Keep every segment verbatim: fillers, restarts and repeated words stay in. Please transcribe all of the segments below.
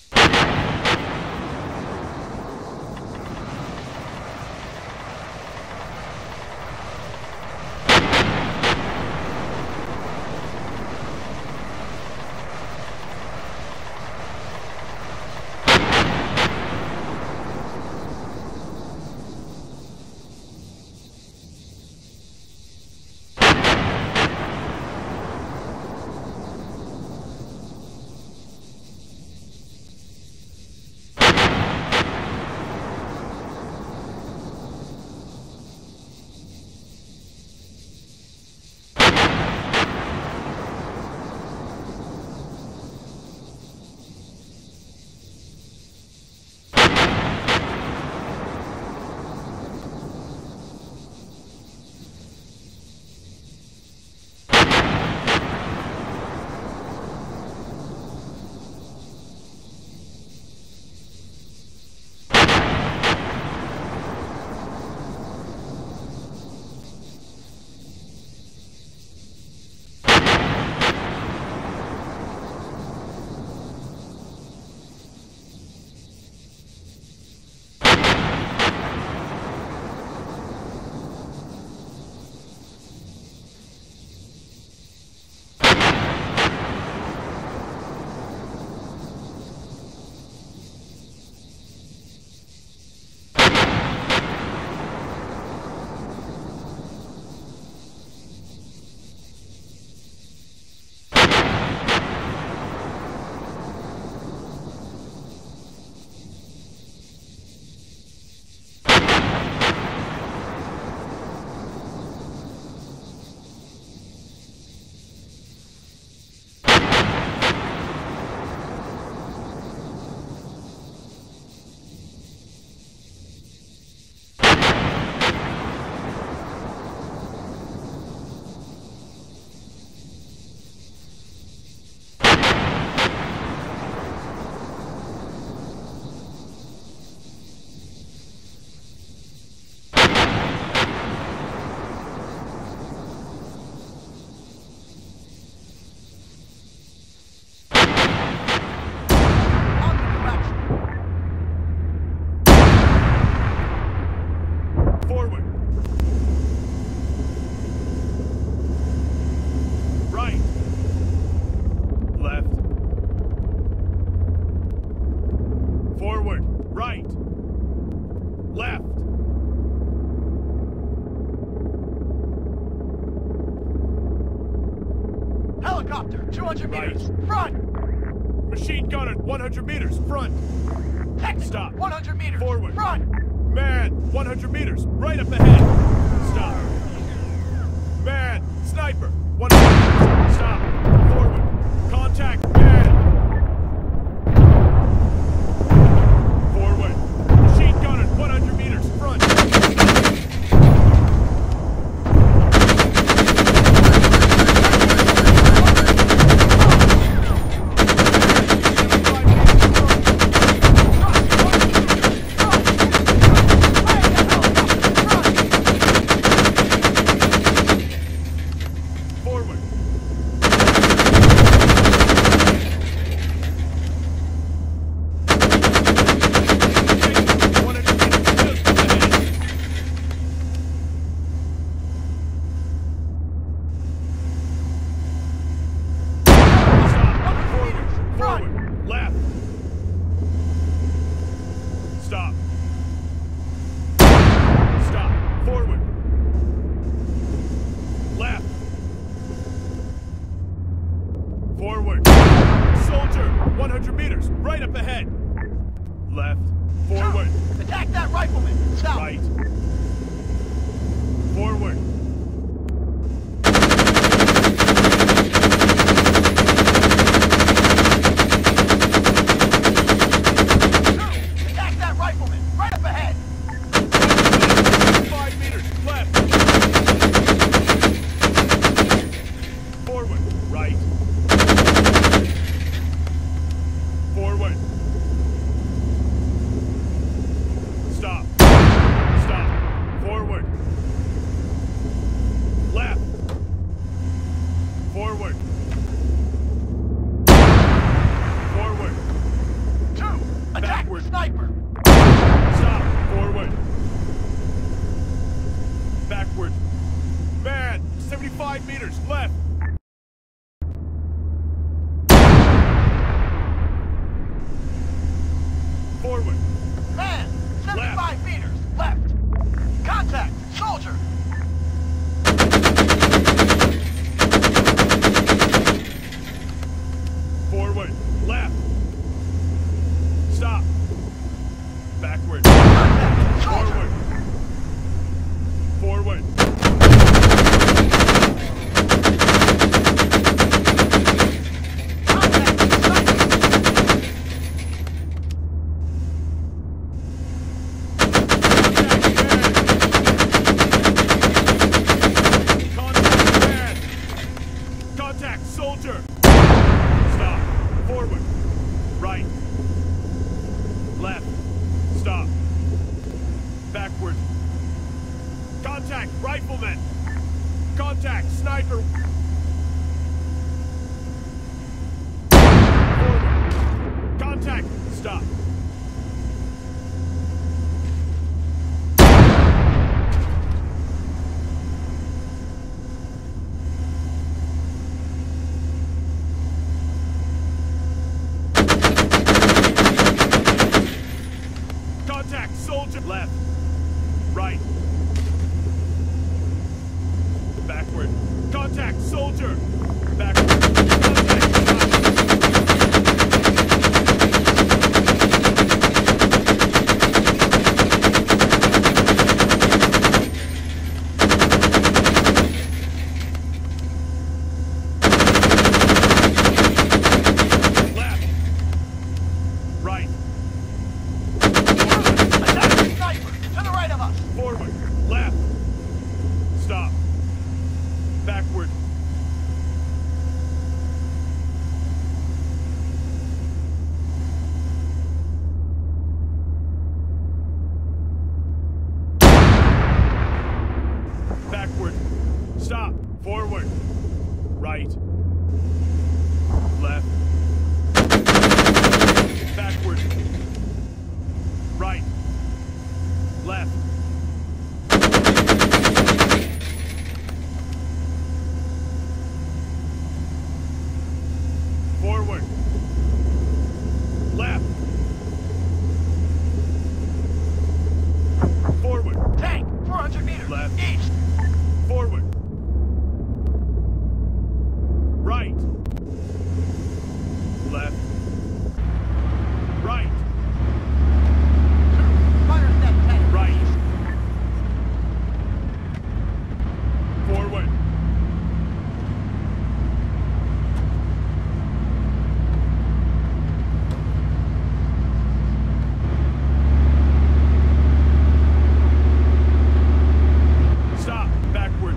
Helicopter, two hundred meters, front! Machine gunner, one hundred meters, front! Technical, Stop. one hundred meters, Forward. front! Man, one hundred meters, right up ahead! Stop! Man, sniper, one hundred meters, stop! Forward! Contact, man! Forward! Machine gunner, one hundred meters, front! Stop. Backward. Soldier. Forward. Forward. Soldier! Stop. Forward. Right. Left. Stop. Backward. Contact! Rifleman! Contact! Sniper! Forward. Contact! Stop. Contact! Soldier! Left. Right. Backward. Contact! Soldier! Backward. Contact! Left. Right. Forward. Left. Stop. Backward. Backward. Stop. Forward. Right. Left. Backward. Right. Left. Forward. Left. Forward. Tank, four hundred meters. Left. East. Forward. Right. Left. Right. Fire that tank. Right. Forward. Stop. Backward.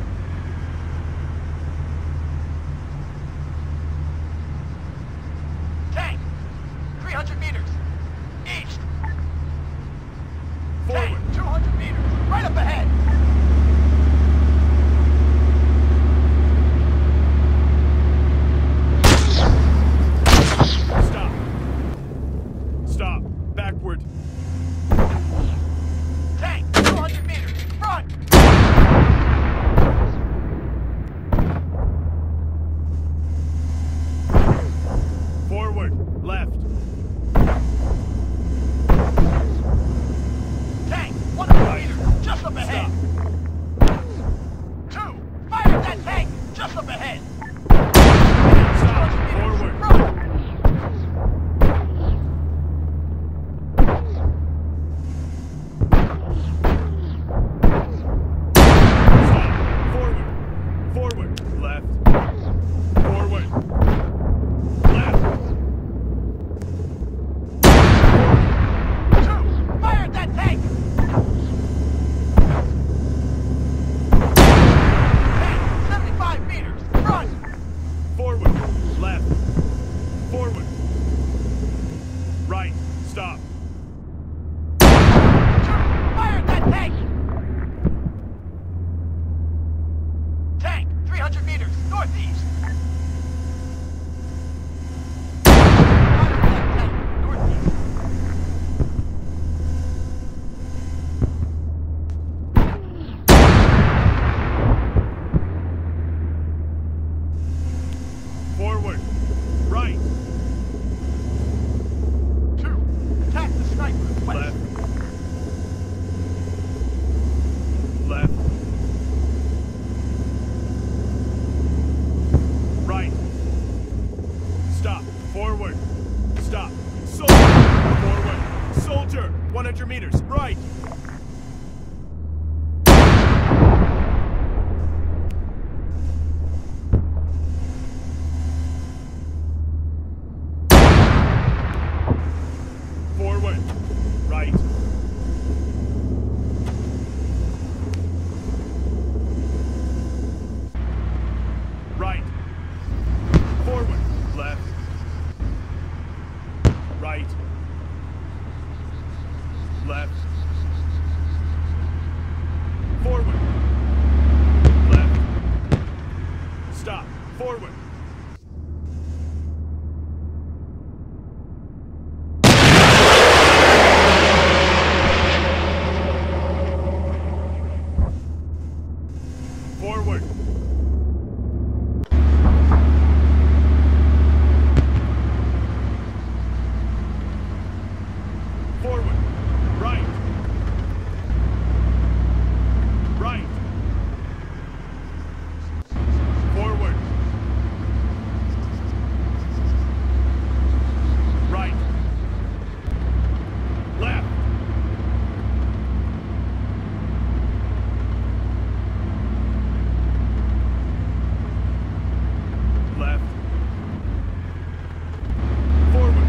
Tank, three hundred meters. East. Forward. Tank, two hundred meters. Right up ahead. Stop. Stop. Backward. Tank, two hundred meters. Front. Forward. Left. Tank, one hundred meters. Just up ahead. Stop. Two. Fire that tank. Just up ahead. Stop. Forward. Front. one hundred meters, right. Forward, right. Right. Forward, left. Right. Left. Forward. Left. Stop. Forward. Forward. Forward. Right. Right. Forward. Right. Left. Left. Forward.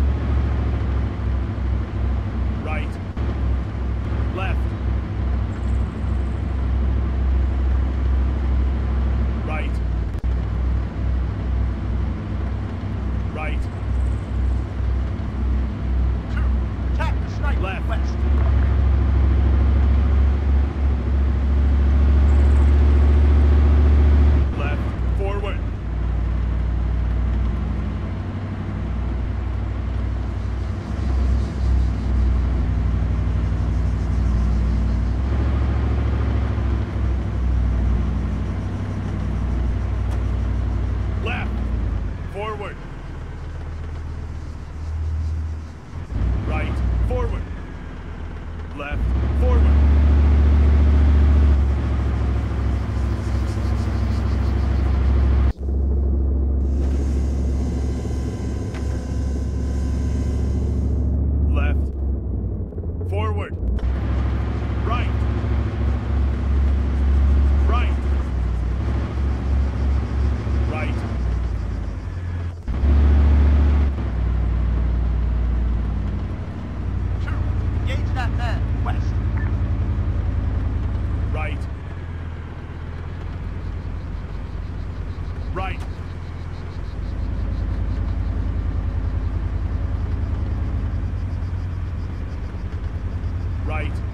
Right. Left. Right. Right. Two. Attack the sniper. Left. West. Left. Forward. Left. Forward. Right. Forward. Left. Forward. Left. Forward. Right. Right. Right. Two. Engage that man. West. Right. Right. Right.